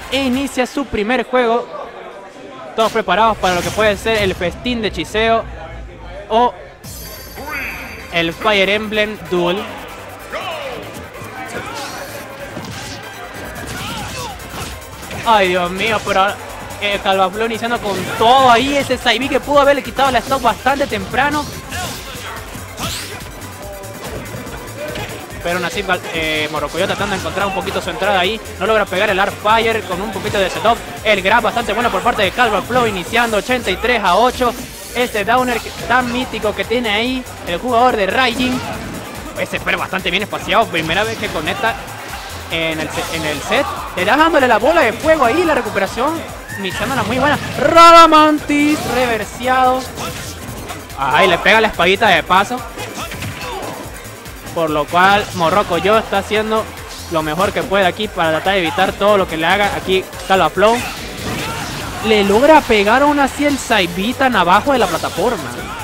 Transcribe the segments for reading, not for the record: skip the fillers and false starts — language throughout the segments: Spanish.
e inicia su primer juego. Todos preparados para lo que puede ser el festín de Chiseo o el Fire Emblem Duel. Ay, Dios mío, pero Calvaflow iniciando con todo ahí. Ese Saibí que pudo haberle quitado la stock bastante temprano. Pero aún así Morrocoyo tratando de encontrar un poquito su entrada ahí. No logra pegar el Art Fire con un poquito de setup. El grab bastante bueno por parte de Calvaflow, iniciando 83-8. Este downer tan mítico que tiene ahí el jugador de Raijin. Ese pero bastante bien espaciado. Primera vez que conecta en el set. Le da dándole la bola de fuego ahí. La recuperación iniciándola muy buena. Radamantis reverseado. Ahí le pega la espadita de paso. Por lo cual Morrocoyo está haciendo lo mejor que puede aquí para tratar de evitar todo lo que le haga aquí Calvaflow. Le logra pegar aún así el Saibí tan abajo de la plataforma.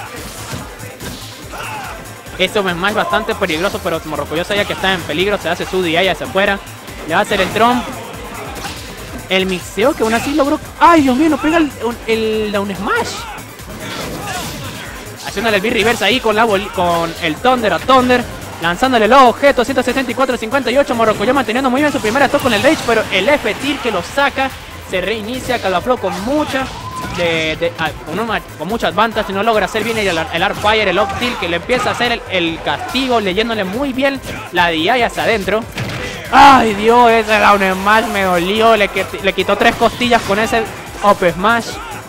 Esto es más bastante peligroso, pero Morrocoyo sabía que está en peligro. Se hace su DI hacia afuera. Le va a hacer el Trump. El mixeo que aún así logró... ¡Ay, Dios mío! No pega el Down Smash. Haciéndole el B-Reverse ahí con el Thunder a Thunder. Lanzándole los objetos, 164-58. Morrocoyo manteniendo muy bien su primera stock con el Rage, pero el F-Tier que lo saca. Se reinicia Calvaflow con mucha con mucha advantage. No logra hacer bien el Art Fire, el Up Tilt, que le empieza a hacer el castigo, leyéndole muy bien la DI hacia adentro. Ay, Dios, ese Down Smash me dolió. Le quitó 3 costillas con ese Up Smash.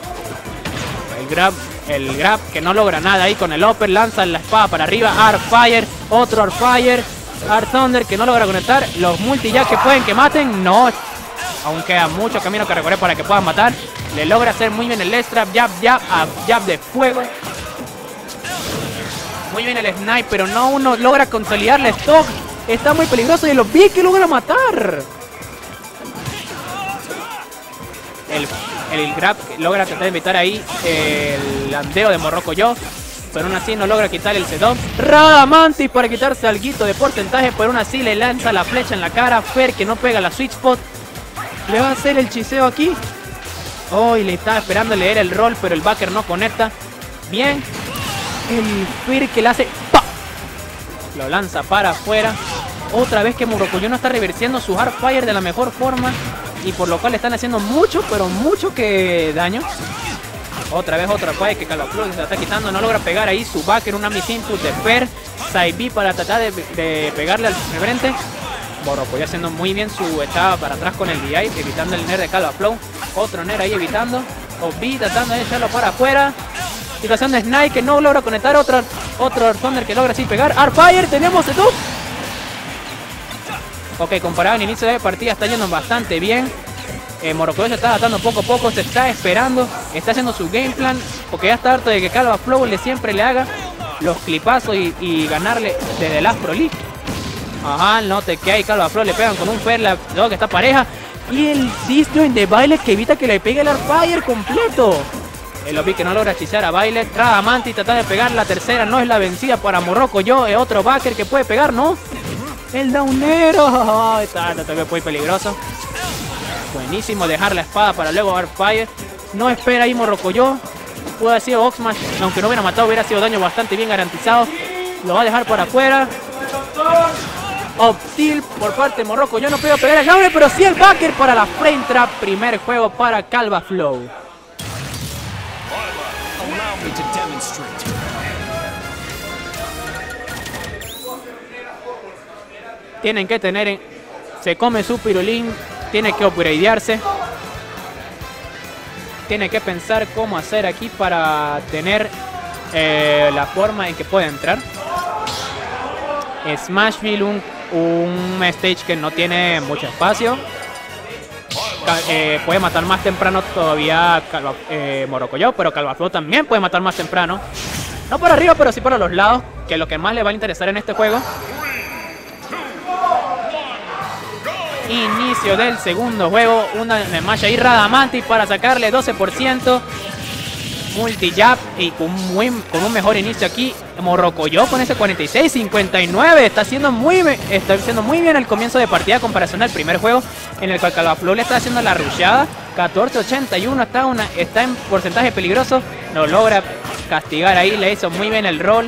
El grab que no logra nada ahí con el upper. Lanza la espada para arriba. Art Fire. Otro Art Fire. Art Thunder que no logra conectar. Los multi-jab que pueden que maten. No. Aún queda mucho camino que recorrer para que puedan matar. Le logra hacer muy bien el extra. Jab de fuego. Muy bien el snipe. Pero no uno logra consolidar la stock. Está muy peligroso. Y los vi que logra matar. El grab logra tratar de evitar ahí el landeo de Morrocoyo, pero aún así no logra quitar el setup. Radamantis para quitarse alguito de porcentaje, pero aún así le lanza la flecha en la cara. Fer que no pega la sweet spot. Le va a hacer el chiseo aquí. Oh, y le estaba esperando leer el roll, pero el backer no conecta. Bien. El Fer que le hace... ¡pah! Lo lanza para afuera. Otra vez que Morrocoyo no está reversiendo su Hard Fire de la mejor forma. Y por lo cual le están haciendo mucho, pero mucho que daño. Otra vez otra fire que Calvaflow se está quitando. No logra pegar ahí su backer. Una miss input de Fer. Saibí para tratar de pegarle al frente. Morrocoyo haciendo muy bien su echada para atrás con el DI. Evitando el Nair de Calvaflow. Otro Nair ahí evitando. Obi tratando de echarlo para afuera. Situación de Snipe que no logra conectar. Otro Thunder que logra así pegar. Art Fire. Tenemos setup. Ok, comparado al inicio de partida está yendo bastante bien. Morrocoyo se está adaptando poco a poco, se está esperando, está haciendo su game plan, porque ya está harto de que Calvaflow siempre le haga los clipazos y ganarle desde el Pro League. Ajá, note que hay Calvaflow, le pegan con un Fer, luego que está pareja. Y el disjoint de Violet que evita que le pegue el Art Fire completo. El OB que no logra hechizar a Violet. Radamantis trata de pegar la tercera, no es la vencida para Morrocoyo. Otro backer que puede pegar, ¿no? El downero. Está muy peligroso. Buenísimo dejar la espada para luego Art Fire. No espera ahí Morrocoyo. Puede haber sido Oxmash. Aunque no hubiera matado, hubiera sido daño bastante bien garantizado. Lo va a dejar por afuera. Optil por parte de Morrocoyo. No puede pegar el downero, pero sí el backer para la frame trap. Primer juego para Calvaflow. Tienen que tener... Se come su pirulín. Tiene que upgradearse. Tiene que pensar cómo hacer aquí para tener la forma en que puede entrar. Smashville, un stage que no tiene mucho espacio. Puede matar más temprano todavía Morrocoyo, pero Calvaflow también puede matar más temprano. No por arriba, pero sí por los lados, que es lo que más le va a interesar en este juego. Inicio del segundo juego. Una smash ahí Radamantis para sacarle 12%. multi-jab y con un mejor inicio aquí. Morrocoyo con ese 46-59. Está haciendo muy bien el comienzo de partida en comparación al primer juego, en el cual Calvaflow le está haciendo la rusheada. 14-81, está en porcentaje peligroso. No logra castigar ahí, le hizo muy bien el roll.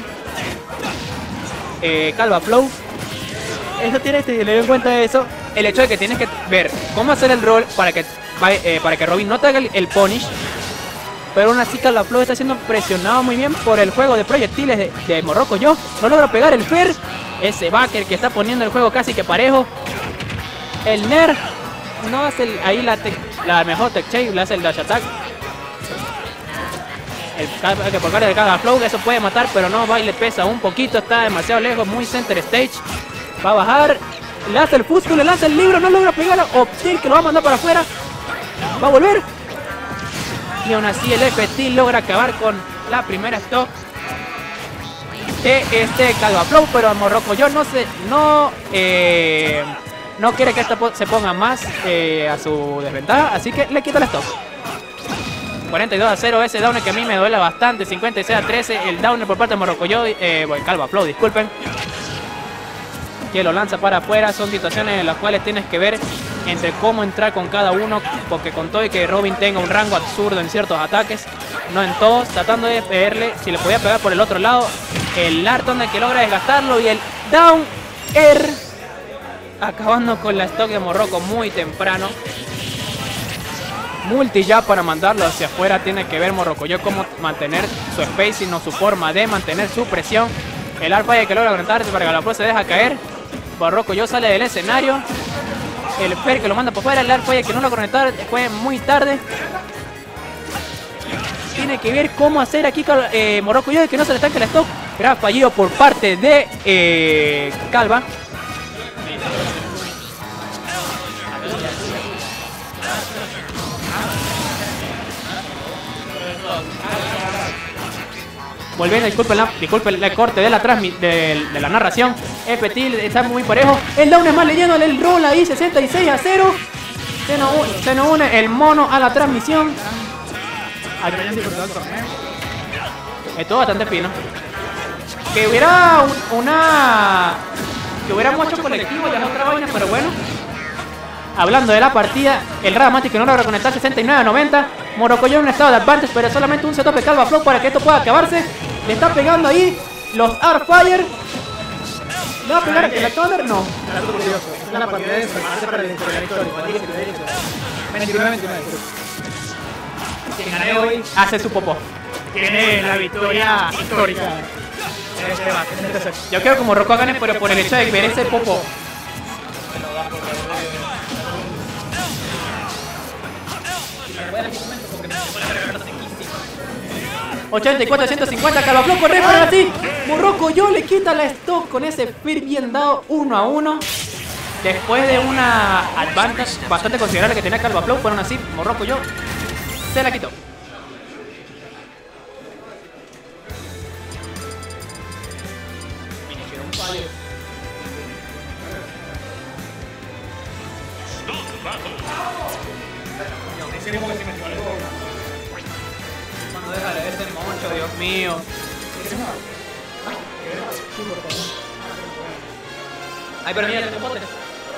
Calvaflow. Eso tienes que tener en cuenta eso. El hecho de que tienes que ver cómo hacer el roll para que Robin no te haga el punish. Pero aún así Calvaflow está siendo presionado muy bien por el juego de proyectiles de Morrocoyo. No logra pegar el fair. Ese backer que está poniendo el juego casi que parejo. El Ner no hace ahí la mejor tech chase, le hace el dash attack. Que por parte de Calvaflow, eso puede matar, pero no, va y le pesa un poquito, está demasiado lejos, muy center stage. Va a bajar, le hace el fusco, le lanza el libro, no logra pegar. Optil que lo va a mandar para afuera. Va a volver. Y aún así el FT logra acabar con la primera stock de Calvaflow, pero Morrocoyo no quiere que esto se ponga más a su desventaja, así que le quita la stock. 42-0, ese downer que a mí me duele bastante. 56-13, el downer por parte de Morrocoyo, Calvaflow, disculpen, que lo lanza para afuera. Son situaciones en las cuales tienes que ver entre cómo entrar con cada uno, porque con todo y que Robin tenga un rango absurdo en ciertos ataques, no en todos, tratando de pegarle, si le podía pegar por el otro lado, el Larton que logra desgastarlo y el down air, acabando con la stock de Morroco muy temprano. Multi ya para mandarlo hacia afuera. Tiene que ver Morrocoyo cómo mantener su spacing o su forma de mantener su presión. El Arfire que logra conectarse para que la pro se deja caer. Morrocoyo sale del escenario. El Fer que lo manda por fuera. El Arfire que no lo conectar, fue muy tarde. Tiene que ver cómo hacer aquí Morrocoyo de que no se le estanque el stock. Gran fallido por parte de Calva. Volviendo, disculpen el corte de la narración. FT está muy parejo. El down es más leyendo el roll ahí, 66-0. Se nos une el mono a la transmisión. Esto bastante fino. Que hubiera que hubiera mucho colectivo de la otra vaina, pero bueno. Hablando de la partida, el Radamantis que no logra conectar, 69-90. Morrocoyo en un estado de advantage, pero solamente un setup de Calvaflow para que esto pueda acabarse. Le está pegando ahí los Arfire. ¿Le va a pegar el Thunder? No. Es la partida de desarmarse para el interior histórico. 29-29. Quien gane hoy hace su popó. Tiene la victoria histórica. Yo quiero que Morroco gane, pero por el hecho de ver ese popó. 84-150, Calvaflow corre para así. Morrocoyo le quita la stock con ese fear bien dado 1-1. Después de una advantage bastante considerable que tenía Calvaflow, fueron así, Morrocoyo se la quitó. Déjale ese moncho, Dios mío. Ay, pero mira, tengo potes.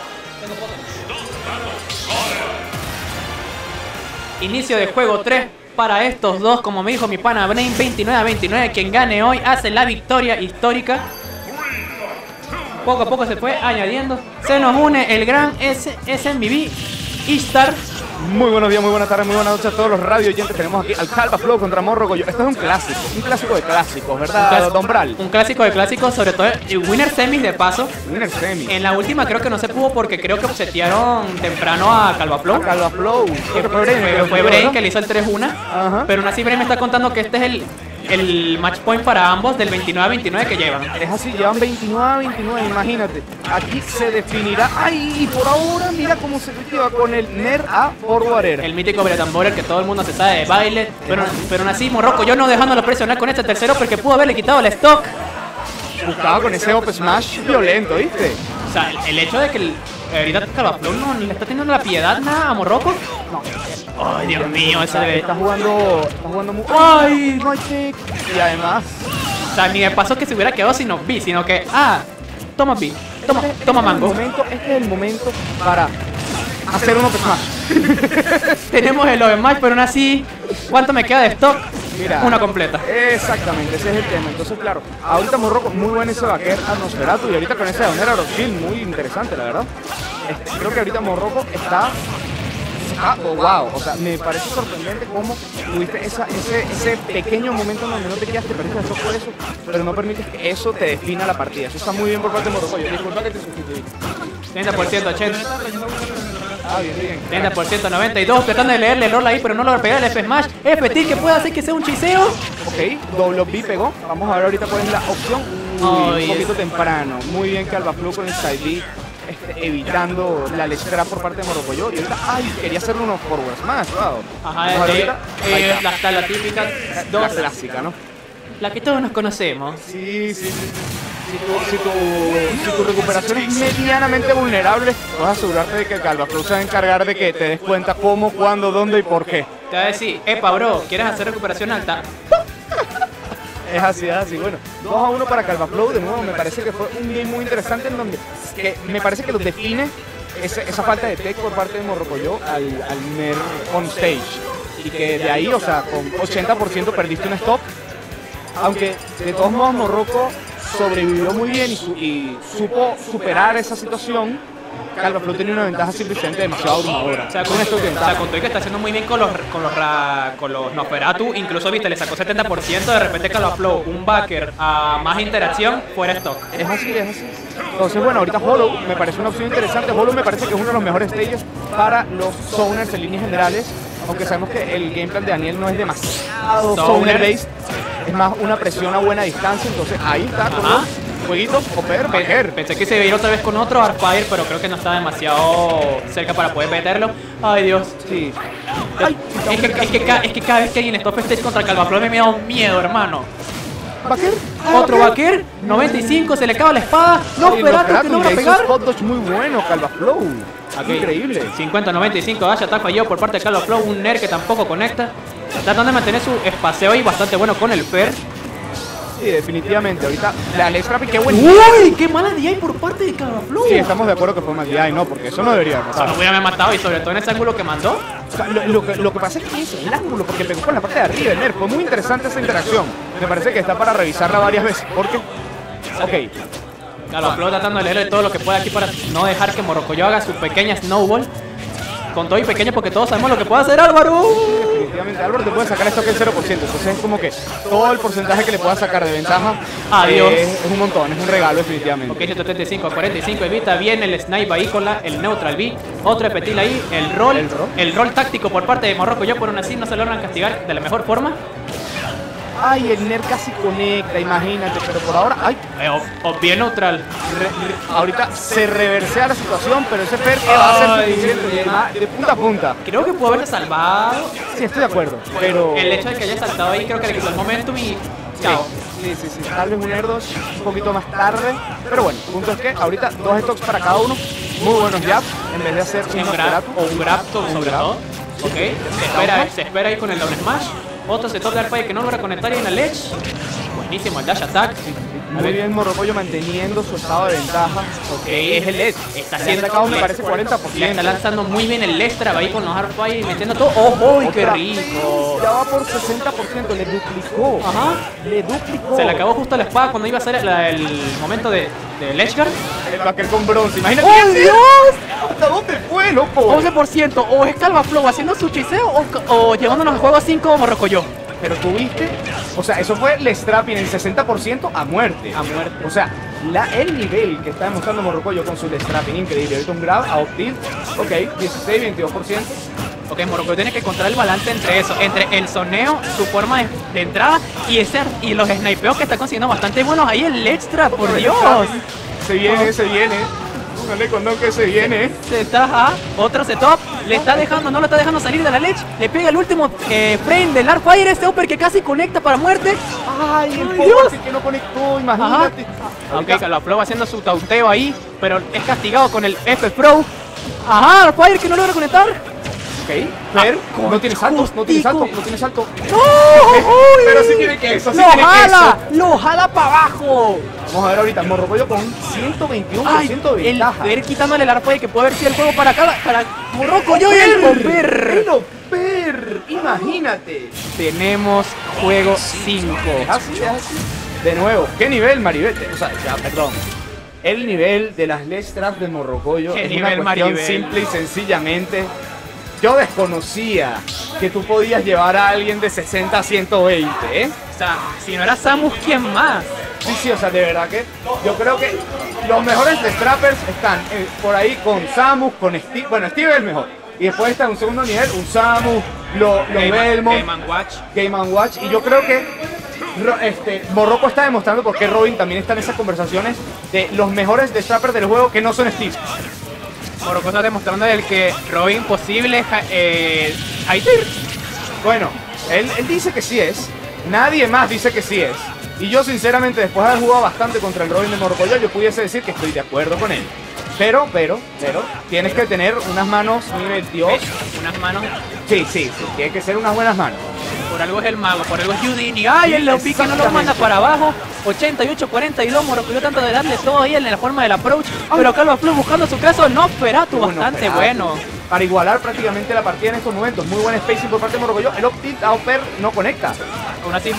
Inicio de juego 3 para estos dos, como me dijo mi pana Brain, 29-29. Quien gane hoy hace la victoria histórica. Poco a poco se fue añadiendo. Se nos une el gran SMBB Ishtar. Muy buenos días, muy buenas tardes, muy buenas noches a todos los radio oyentes. Tenemos aquí al Calvaflow contra Morrocoyo. Esto es un clásico de clásicos, ¿verdad, Don Bral? Un clásico de clásicos, sobre todo el Winner Semis de paso. Winner Semis. En la última creo que no se pudo porque creo que obsetearon temprano a Calvaflow. Fue Brain que le hizo el 3-1. Pero aún así Brain me está contando que este es el match point para ambos del 29-29 que llevan. Es así, llevan 29-29, imagínate. Aquí se definirá. ¡Ay! Y por ahora, mira cómo se lleva con el Ner a Forward Air. El mítico Bretamborer que todo el mundo se sabe de baile. Pero aún así, Morrocoyo no dejándolo presionar con este tercero porque pudo haberle quitado el stock. Buscaba con ese up smash violento, ¿viste? O sea, el hecho de que ahorita Calvaflow no le está teniendo la piedad nada a Morroco. No. Ay, Dios mío, ese debe... Está jugando muy... ¡Ay! No hay pick. Y además... O sea, ni de paso que se hubiera quedado sin B, sino que... Ah, toma B. Toma mango. Este es el momento para hacer uno Smash. Tenemos el Smash, pero aún así, ¿cuánto me queda de stock? Mira, una completa. Exactamente, ese es el tema. Entonces, claro, ahorita Morroco muy bueno ese Vaquer a Nosferatu y ahorita con ese Doner Aeroskill muy interesante, la verdad. Creo que ahorita Morroco está... wow, o sea, me parece sorprendente cómo tuviste ese pequeño momento en donde no te quedaste, perdiste eso por eso, pero no permites que eso te defina la partida. Eso está muy bien por parte de Morroco. Disculpa que te sustituí. 30%, 80. Ah, bien. 30%, 92. Tratando de leerle el rol ahí, pero no lo pegar el F-Smash. F-Tilt que puede hacer que sea un chiseo. Ok, doble B pegó. Vamos a ver ahorita cuál es la opción. Un poquito temprano. Muy bien Calvaflow con el side B. Evitando la lechera por parte de Morrocoyo. Y ahorita, ay, quería hacerle unos forward smash, wow. Ajá, la típica. La clásica, ¿no? La que todos nos conocemos. Sí. Si tu recuperación es medianamente vulnerable, puedes asegurarte de que el Calvaflow se va a encargar de que te des cuenta cómo, cuándo, dónde y por qué. Te va a decir, epa bro, ¿quieres hacer recuperación alta? Es así. Bueno, 2-1 para Calvaflow. De nuevo, me parece que fue un game muy interesante en donde me parece que lo define esa falta de tech por parte de Morrocoyo al Ner on stage. Y que de ahí, o sea, con 80% perdiste un stop. Aunque de todos modos Morroco sobrevivió muy bien y supo superar esa situación. Calvaflow tenía una ventaja simplemente demasiado abrumadora. O sea, con todo que está haciendo muy bien con los Nosferatu, incluso viste, le sacó 70%, de repente Calvaflow, un backer a más interacción, fuera stock. Es así. Entonces, bueno, ahorita Hollow me parece una opción interesante. Hollow me parece que es uno de los mejores stages para los zoners en líneas generales, aunque sabemos que el game plan de Daniel no es demasiado zoner based, es más una presión a buena distancia, entonces ahí está con los jueguitos, Baquer. Pensé que se iba a ir otra vez con otro Arfire, pero creo que no está demasiado cerca para poder meterlo. Ay, Dios. Sí. Ay, es que cada vez que hay en stop stage contra Calvaflow me da un miedo, hermano. ¿Baquer? Otro Baquer, 95, se le acaba la espada. Nosferatu que logra pegar. Spot dodge muy bueno, Calvaflow. Increíble. 50-95, Dash attack falló por parte de Calvaflow. Un Ner que tampoco conecta. Tratando de mantener su espaceo ahí bastante bueno con el Fer. Sí, definitivamente. Ahorita la Lex Rapid, qué bueno. ¡Uy! ¡Qué mala DI por parte de Calvaflow! Sí, estamos de acuerdo que fue mal DI, no, porque eso no debería pasar. No hubiera matado y sobre todo en ese ángulo que mandó. O sea, lo que pasa es que es el ángulo, porque pegó con la parte de arriba del Ner. Fue muy interesante esa interacción. Me parece que está para revisarla varias veces. Porque, ok. Calvaflow tratando de leerle todo lo que pueda aquí para no dejar que Morrocoyo haga su pequeña snowball. Con todo y pequeño porque todos sabemos lo que puede hacer Álvaro. Definitivamente Álvaro te puede sacar esto que el 0%. Entonces es como que todo el porcentaje que le pueda sacar de ventaja es un montón, es un regalo definitivamente. Ok, 135 a 45, evita bien el snipe ahí con el neutral B. Otro epetil ahí, el rol táctico por parte de Morrocoyo, por aún así no se logran castigar de la mejor forma. Ay, el Ner casi conecta, imagínate, pero por ahora, ay. Bien neutral. Ahorita se reversea la situación, pero ese Fer que va a ser suficiente de punta a punta. Creo que pudo haberse salvado. Sí, estoy de acuerdo, pero... El hecho de que haya saltado ahí creo que le quitó el momentum y... Chao. Sí. Tal vez un Air 2 un poquito más tarde, pero bueno, el punto es que ahorita 2 stocks para cada uno, muy buenos jabs, en vez de hacer un grab o un grab sobre todo. Ok, se espera ahí con el doble smash. Otro setup de Arfire que no logra conectar ahí en la ledge. Buenísimo el dash attack. Muy bien Morrocoyo manteniendo su estado de ventaja. Ok, es el ledge. Está haciendo sacado, me parece 40%. Le está lanzando muy bien el Lestra ahí con los Arfire y metiendo todo. ¡Oh, qué rico! Ya va por 60%, le duplicó. Ajá. Le duplicó. Se le acabó justo la espada cuando iba a ser el momento de Ledge Guard. El Baquer con bronce, imagínate. ¡Oh, Dios! ¿Hasta dónde fue, loco? 11%. O es Calvaflow haciendo su chiseo o llevándonos al juego a 5 Morrocoyo. Pero tú viste, o sea, eso fue Lestrapin en 60% a muerte. A muerte. O sea, el nivel que está demostrando Morrocoyo con su Lestrapin, increíble. Ahorita un grab a Optil, ok, 16, 22%. Ok, Morrocoyo tiene que encontrar el balance entre eso, entre el soneo, su forma de entrada y los snipeos que está consiguiendo bastante buenos ahí el extra, por Dios. Se viene. No le condón que se viene. Se está, ajá, otro setup, le está dejando, no lo está dejando salir de la ledge, le pega el último frame del Artfire, este upper que casi conecta para muerte. Ay, el Ay, Dios. pobre que no conectó, imagínate. Ok, Calvaflow haciendo su tauteo ahí, pero es castigado con el F Pro. Ajá, Artfire que no logra conectar. Ok, Fer, no tiene salto, no tiene salto, no tiene salto. ¡No! ¡Uy! Pero sí tiene queso, sí ¡Lo tiene jala! queso. ¡Lo jala para abajo! Vamos a ver ahorita, Morrocoyo con 121% Ay, de el ventaja. ver quitándole el Artfire que puede haber sido el juego para Morrocoyo y el Bomber. ¡El Oper! Imagínate. Tenemos juego 5. Así, así. De nuevo, ¿qué nivel, Maribel? O sea, ya, perdón. El nivel de las Ledge Traps de Morrocoyo ¿Qué es nivel, una cuestión Maribel? simple y sencillamente. Yo desconocía que tú podías llevar a alguien de 60 a 120, ¿eh? O sea, si no era Samus, ¿quién más? Sí, sí, o sea, de verdad que yo creo que los mejores de Trappers están por ahí con Samus, con Steve. Bueno, Steve es el mejor. Y después está en un segundo nivel, un Samus, los Belmont, Game & Watch. Y yo creo que Morroco está demostrando por qué Robin también está en esas conversaciones de los mejores de Trappers del juego que no son Steve. Morroco está demostrando el que Robin posible Hater. Bueno, él dice que sí es. Nadie más dice que sí es. Y yo sinceramente, después de haber jugado bastante contra el Robin de Morrocoyo, yo pudiese decir que estoy de acuerdo con él. Pero, tienes que tener unas manos nivel Dios. Unas manos. Sí, tiene que ser unas buenas manos. Por algo es el mago, por algo es Houdini. ¡Ay, el Lopi que no lo manda para abajo! 88-42, Morrocoyo tanto de darle todo ahí en la forma del approach. Pero Calvaflow buscando su caso, no Feratu, bastante bueno. Para igualar prácticamente la partida en estos momentos. Muy buen spacing por parte de Morrocoyo. El Optic Auper no conecta. Aún así,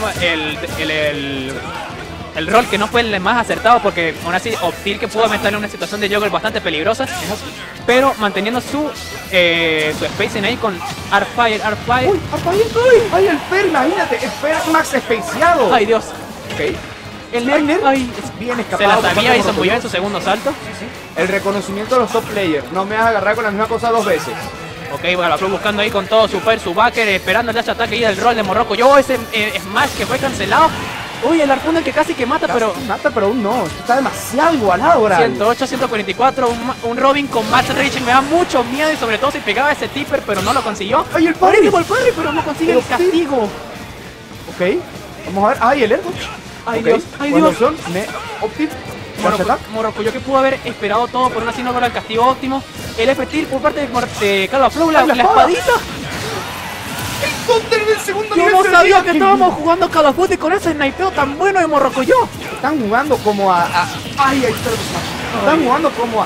el rol que no fue el más acertado, porque aún así Optil que pudo meterle en una situación de juggle bastante peligrosa, pero manteniendo su spacing ahí con Artfire. ¡Uy, Artfire! ¡Ay, el Fer! Imagínate, el Fer max spaceado. ¡Ay, Dios! Ok. El Ner, ay, bien se escapado. la sabía, hizo muy bien su segundo salto. El reconocimiento de los top players. No me vas a agarrar con la misma cosa dos veces. Ok, bueno, buscando ahí con todo su backer, esperando el dash ataque y el rol de Morrocoyo. Ese smash que fue cancelado. Uy, el Arjuna que casi que mata, pero aún no. Esto está demasiado igualado ahora. 108 144, un Robin con Max Rage me da mucho miedo, y sobre todo si pegaba ese tipper, pero no lo consiguió. ¡Ay, el parry! El parry, pero no consigue el castigo. Ok, vamos a ver. ¡Ay, el Ergo! ¡Ay, Okay. Dios! ¡Ay, Dios! Optic. Morrocoyo que pudo haber esperado todo, por una así no logra el castigo óptimo. El F-Tilt por parte de Calvaflow, la espadita. El counter del segundo Yo nivel. no sabía que estábamos jugando Call of Duty con ese snipeo tan bueno de Morrocoyo. Están jugando como ¡ay, ahí está el smash! Están jugando como a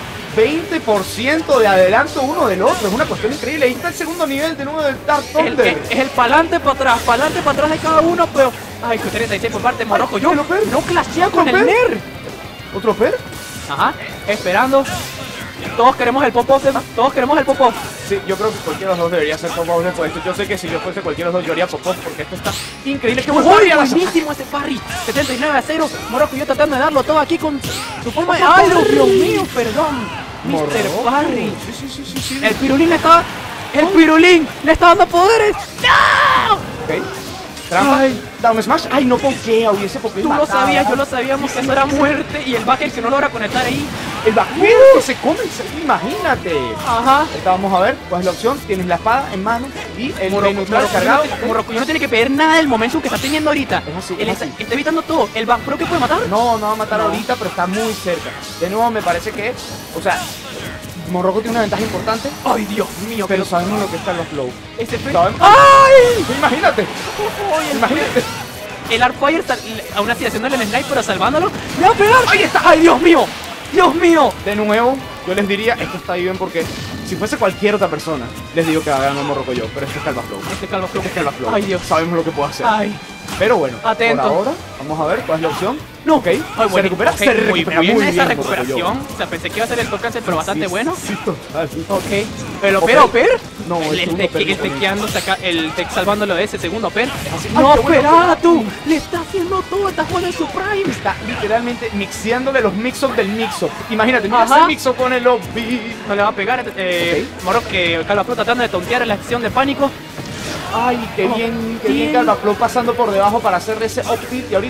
20% de adelanto uno del otro. Es una cuestión increíble. Ahí está el segundo nivel de nuevo del Dark Thunder. Es el pa'lante para atrás de cada uno, pero... Ay, 36 por parte de Morrocoyo. No clashea con el Ner. ¿Otro Per? Ajá, esperando. Todos queremos el pop-off, todos queremos el pop-off. Sí, yo creo que cualquiera de los dos debería ser pop-off después de esto. Yo sé que si yo fuese cualquiera de los dos, yo haría pop-off porque esto está increíble. ¡Qué buenísimo ese parry! 79-0. Morrocoyo tratando de darlo todo aquí con su forma de... ¡Ay, Dios mío! Perdón. Mr. Parry. Sí. El pirulín le está... El pirulín le está dando poderes. ¡No! Ok. Trampa. Down smash. Ay, no pokea. Hubiese pokeado. Tú lo sabías, yo lo sabíamos que eso era muerte. Y el backer que no logra conectar ahí. El backer que se come. Imagínate. Ajá. Ahorita vamos a ver cuál es la opción. Tienes la espada en mano y el neutral cargado. Morrocoyo no tiene que perder nada del momentum que está teniendo ahorita. Es así, Él es así. está evitando todo. ¿El back pro que puede matar? No va a matar ahorita, pero está muy cerca. De nuevo, me parece que, o sea, Morroco tiene una ventaja importante. Ay, Dios mío. Pero sabemos lo que está en los flow. Ese fue... ¿Sabemos? ¡Ay! Imagínate. Imagínate. El Artfire aún así haciéndole el snipe, pero salvándolo. ¡Me va a pegar! ¡Ahí está! ¡Ay, Dios mío! ¡Dios mío! De nuevo, yo les diría, esto está bien porque si fuese cualquier otra persona, les digo que va a ganar Morrocoyo, pero este es Calvaflow. Este Calvaflow. Este es Calvaflow. Ay, Dios. Sabemos lo que puede hacer. Ay. Pero bueno, Atento. por ahora, vamos a ver cuál es la opción. No. Ok, Ay, se bueno, recupera, ok, se recupera muy bien esa Morrocoyo. recuperación. O sea, pensé que iba a ser el top cancel, pero bastante bueno. Sí, total. Ok. Pero Ok. Per. No, el segundo Per el no conecta. tequeando, el tech salvándolo de ese segundo Per. así. ¡No, Ay, qué bueno, espera qué tú! bueno. ¡Le está haciendo todo! ¡Está jugando en su prime! Está literalmente mixeándole los mix-up del mix-up. Imagínate, mira Ajá. ese mix-up con el lobby. No le va a pegar. Morroco que Calvaflow tratando de tontear en la acción de pánico. Ay, qué bien Calvaflow pasando por debajo para hacerle ese up tilt. Y ahorita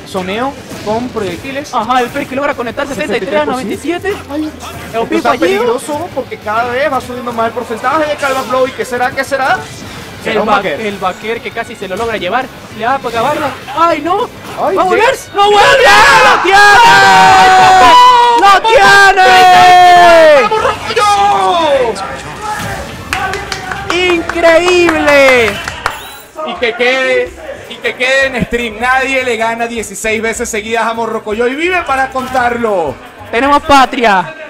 soneo con proyectiles. Ajá, el Fer que logra conectar 63 a 97. Ay, El esto está fallido. peligroso porque cada vez va subiendo más el porcentaje de Calva Flow. ¿Y qué será? ¿Qué será? ¿Será un Baker? El Baker que casi se lo logra llevar. Le va a acabarla. ¡Ay, no! Ay, ¡Va a volver! yes. ¡No vuelve! ¡Lo tiene! ¡Lo tiene! ¡Increíble! Y que quede en stream. Nadie le gana 16 veces seguidas a Morrocoyo y vive para contarlo. Tenemos patria.